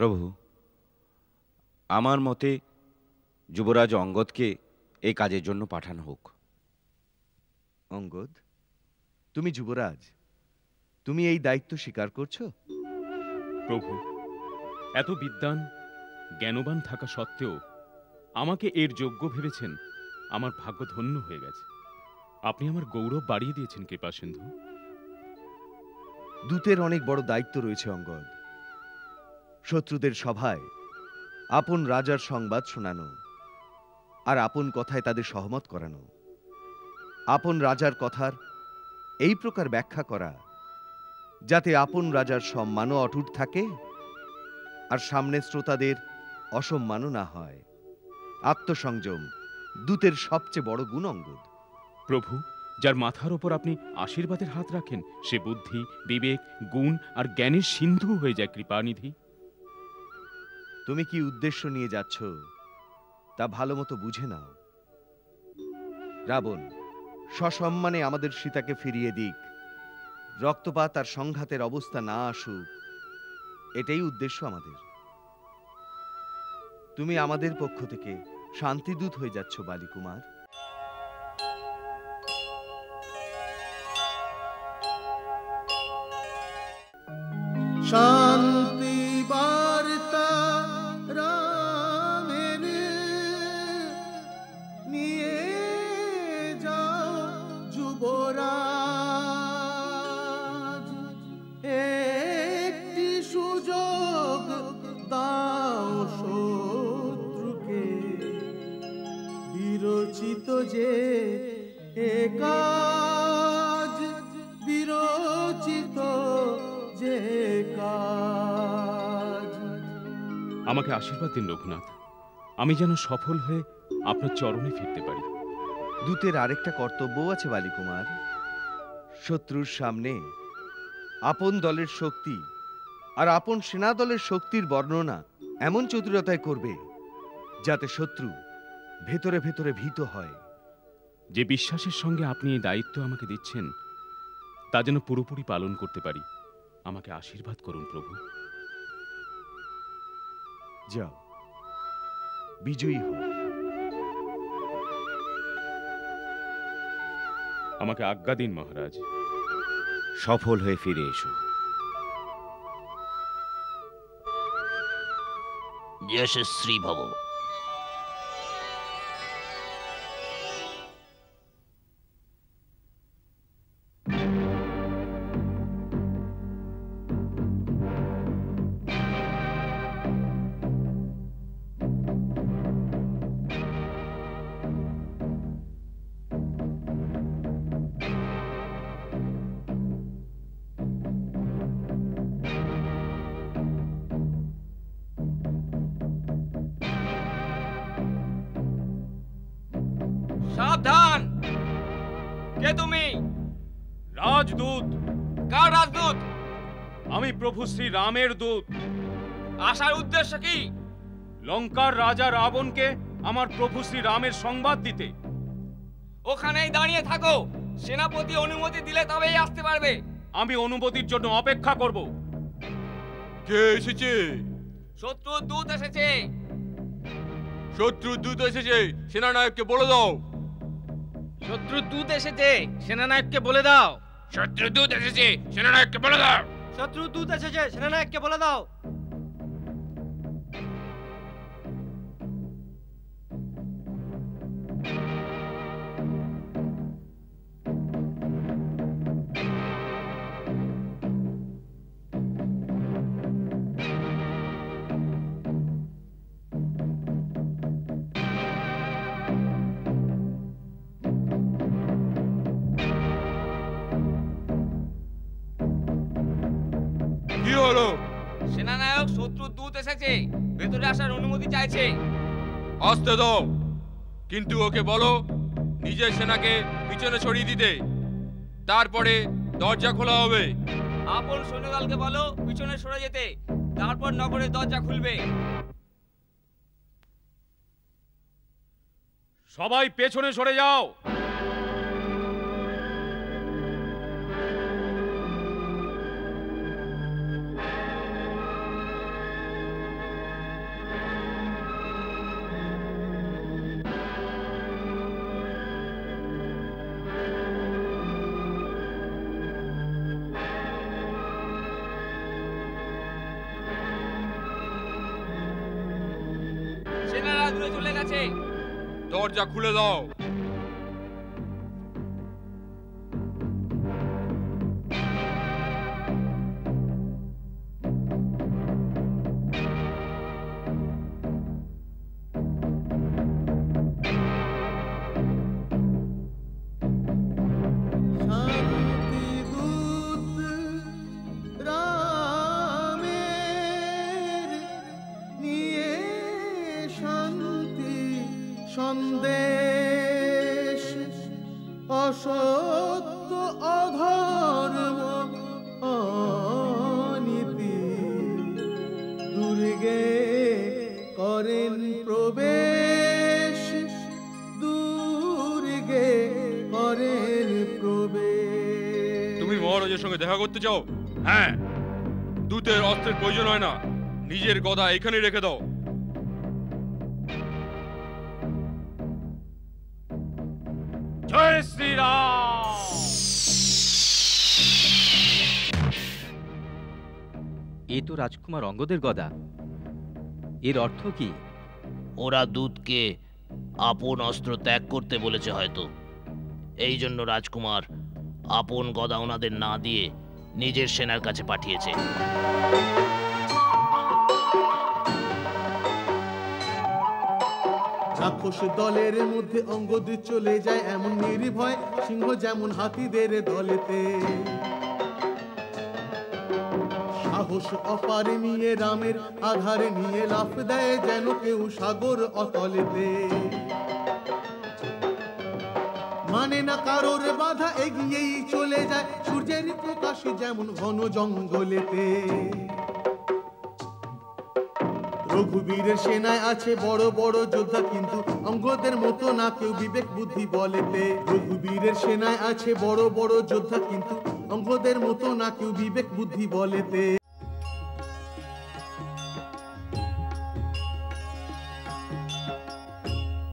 প্রভু, আমার মতে যুবরাজ অঙ্গদকে এই কাজের জন্য পাঠানো হোক। অঙ্গদ, তুমি যুবরাজ, তুমি এই দায়িত্ব স্বীকার করছো? প্রভু, এত বিদ্বান জ্ঞানবান থাকা সত্ত্বেও আমাকে এর যোগ্য ভেবেছেন, আমার ভাগ্য ধন্য হয়ে গেছে। আপনি আমার গৌরব বাড়িয়ে দিয়েছেন কৃপাসিন্ধু। দূতের অনেক বড় দায়িত্ব রয়েছে অঙ্গদ। শত্রুদের সভায় আপন রাজার সংবাদ শোনানো, আর আপন কথায় তাদের সহমত করানো, আপন রাজার কথার এই প্রকার ব্যাখ্যা করা যাতে আপন রাজার সম্মানও অটুট থাকে আর সামনে শ্রোতাদের অসম্মানও না হয়। আত্মসংযম দূতের সবচেয়ে বড় গুণ অঙ্গদ। প্রভু, যার মাথার ওপর আপনি আশীর্বাদের হাত রাখেন, সে বুদ্ধি, বিবেক, গুণ আর জ্ঞানের সিন্ধু হয়ে যায় কৃপানিধি। তুমি কি উদ্দেশ্য নিয়ে যাচ্ছ তা ভালো মতো বুঝে নাও। রাবণ সসম্মানে আমাদের সীতাকে ফিরিয়ে দিক, রক্তপাত আর সংঘাতের অবস্থা না আসুক, এটাই উদ্দেশ্য আমাদের। তুমি আমাদের পক্ষ থেকে শান্তিদূত হয়ে যাচ্ছ বালিকুমার। শান্তি বার্তা রামের নিয়ে যাও যুবরাজ, একটি সুযোগ দাও শত্রুকে, বিরচিত যে কাজ, বিরচিত যে কাজ। আমাকে আশীর্বাদ দিন রঘুনাথ, আমি যেন সফল হয়ে আপনার চরণে ফিরতে পারি। দূতের আরেকটা কর্তব্যও আছে বালিকুমার। শত্রুর সামনে আপন দলের শক্তি আর আপন সেনা দলের শক্তির বর্ণনা এমন চতুরতায় করবে যাতে শত্রু ভেতরে ভেতরে ভীত হয়। যে বিশ্বাসের সঙ্গে আপনি এই দায়িত্ব আমাকে দিচ্ছেন, তা যেন পুরোপুরি পালন করতে পারি। আমাকে আশীর্বাদ করুন প্রভু। যাও, বিজয়ী হও। আমাকে আজ্ঞা দিন মহারাজ। সফল হয়ে ফিরে এসো। যশস্বী ভব। সাবধান! কে তুমি? রাজদূত। কার রাজদূত? আমি প্রভু শ্রী রামের দূত। আসার উদ্দেশ্য কি? লঙ্কার রাজা রাবণকে আমার প্রভু শ্রী রামের সংবাদ দিতে। ওখানেই দাঁড়িয়ে থাকো, সেনাপতি অনুমতি দিলে তবেই আসতে পারবে। আমি অনুমতির জন্য অপেক্ষা করব। কে এসেছে? শত্রুর দূত এসেছে। শত্রুর দূত এসেছে, সেনানায়ককে বলে দাও। শত্রুর দূত এসেছে, সেনানায়ককে বলে দাও। শত্রুর দূত এসেছে, সেনানায়ককে বলে দাও। শত্রুর দূত এসেছে, সেনানায়ককে বলে দাও। কি হলো? সেনানায়ক শত্রুর দূত এসেছে, ভেতরে আসার অনুমতি চাইছে। আসতে দাও, কিন্তু ওকে বলো নিজের সেনাকে পিছনে সরিয়ে দিতে, তারপরে দরজা খোলা হবে। আপন সৈন্যদলকে বলো পিছনে সরে যেতে, তারপর নগরের দরজা খুলবে। সবাই পেছনে সরে যাও। সেনারা দূরে চলে গেছে। দরজা খুলে দাও। শান্তিদূত রামের নিয়ে শান্তি সন্দেশ, অসত্য অধর্ম অনীতি দুর্গে করেন প্রবেশ, দুর্গে করেন প্রবেশ। তুমি মহারাজের সঙ্গে দেখা করতে চাও? হ্যাঁ, দূতের অস্ত্রের প্রয়োজন হয় না, নিজের গদা এখানে রেখে দাও। জয় শ্রীরাম। এ তো রাজকুমার অঙ্গদের গদা। এর অর্থ কি? ওরা দূতকে আপন অস্ত্র ত্যাগ করতে বলেছে হয়তো, এই জন্য রাজকুমার আপন গদা ওনাদের না দিয়ে নিজের সেনার কাছে পাঠিয়েছে। রাক্ষস দলের মধ্যে অঙ্গদ চলে যায় এমন নির্ভয়, সিংহ যেমন হাতিদের দলেতে। সাহস অপার নিয়ে রামের আধারে নিয়ে লাফ দেয় যেন কেউ সাগর অতলেতে। মানে না কারোর বাধা, এগিয়েই চলে যায় সূর্যের প্রকাশ যেমন ঘন জঙ্গলেতে। রঘুবীরের সেনায় আছে বড় বড় যোদ্ধা, কিন্তু অঙ্গদের মতো না কেউ বিবেক বুদ্ধি বলেতে। রঘুবীরের সেনায় আছে বড় বড় যোদ্ধা, কিন্তু অঙ্গদের মতো না কেউ বিবেক বুদ্ধি বলেতে।